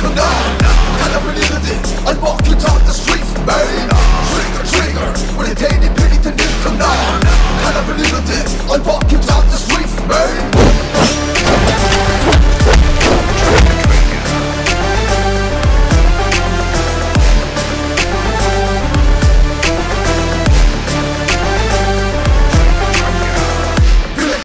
come down. Caught up in anything, I walk you down the streets, man. Trigger, when it ain't in pity, then come down. Caught up in anything, I walk you down the streets, man.